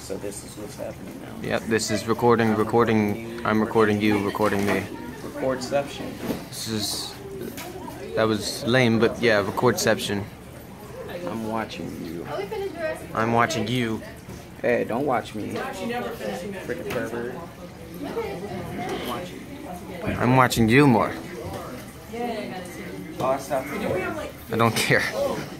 So this is what's happening now. Yep, this is recording. I'm recording you, recording me. Recordception. That was lame, but yeah, Recordception. I'm watching you. I'm watching you. Hey, don't watch me. Freaking pervert. I'm watching you more. Oh, stop. I don't care.